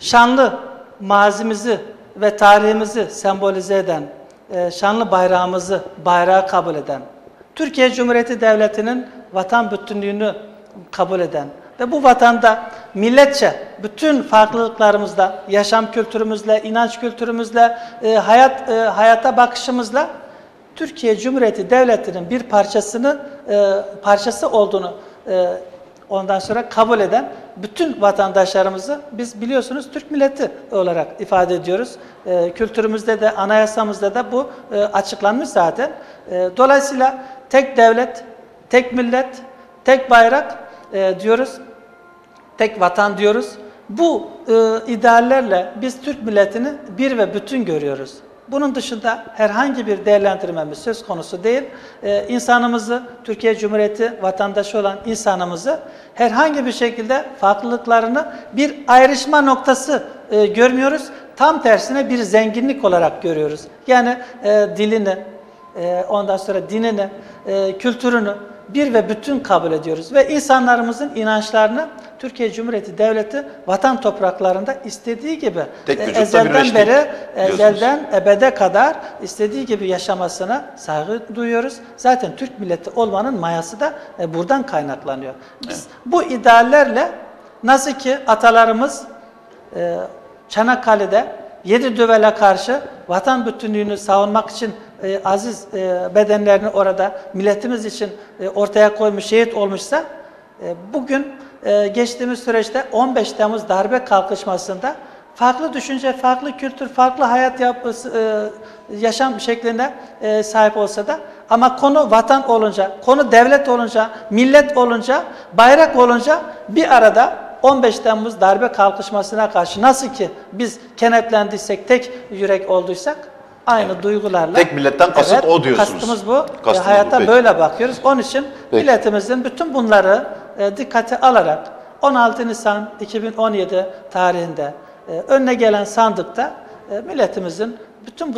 şanlı mazimizi ve tarihimizi sembolize eden, şanlı bayrağı kabul eden, Türkiye Cumhuriyeti Devleti'nin vatan bütünlüğünü kabul eden ve bu vatanda milletçe bütün farklılıklarımızla, yaşam kültürümüzle, inanç kültürümüzle, hayata bakışımızla Türkiye Cumhuriyeti Devleti'nin bir parçası olduğunu ondan sonra kabul eden bütün vatandaşlarımızı biz biliyorsunuz Türk milleti olarak ifade ediyoruz. Kültürümüzde de, anayasamızda da bu açıklanmış zaten. Dolayısıyla tek devlet, tek millet, tek bayrak diyoruz, tek vatan diyoruz. Bu ideallerle biz Türk milletini bir ve bütün görüyoruz. Bunun dışında herhangi bir değerlendirmemiz söz konusu değil. İnsanımızı, Türkiye Cumhuriyeti vatandaşı olan insanımızı herhangi bir şekilde farklılıklarını bir ayrışma noktası görmüyoruz. Tam tersine bir zenginlik olarak görüyoruz. Yani dilini, ondan sonra dinini, kültürünü bir ve bütün kabul ediyoruz. Ve insanlarımızın inançlarını Türkiye Cumhuriyeti Devleti vatan topraklarında istediği gibi ezelden beri, ezelden ebede kadar istediği gibi yaşamasına saygı duyuyoruz. Zaten Türk milleti olmanın mayası da buradan kaynaklanıyor. Biz bu ideallerle nasıl ki atalarımız Çanakkale'de Yedidüvel'e karşı vatan bütünlüğünü savunmak için aziz bedenlerini orada milletimiz için ortaya koymuş, şehit olmuşsa bugün geçtiğimiz süreçte 15 Temmuz darbe kalkışmasında farklı düşünce, farklı kültür, farklı hayat yapısı, yaşam şekline sahip olsa da ama konu vatan olunca, konu devlet olunca, millet olunca, bayrak olunca bir arada 15 Temmuz darbe kalkışmasına karşı nasıl ki biz kenetlendiysek, tek yürek olduysak aynı duygularla. Tek milletten kasıt o diyorsunuz. Kastımız bu. Hayata böyle bakıyoruz. Onun için milletimizin bütün bunları dikkate alarak 16 Nisan 2017 tarihinde önüne gelen sandıkta milletimizin bütün bu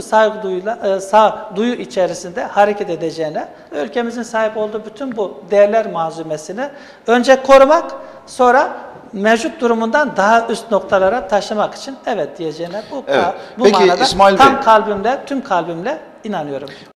sağduyu içerisinde hareket edeceğine, ülkemizin sahip olduğu bütün bu değerler malzumesini önce korumak, sonra mevcut durumundan daha üst noktalara taşımak için evet diyeceğine bu Peki, manada İsmail Bey, tüm kalbimle inanıyorum.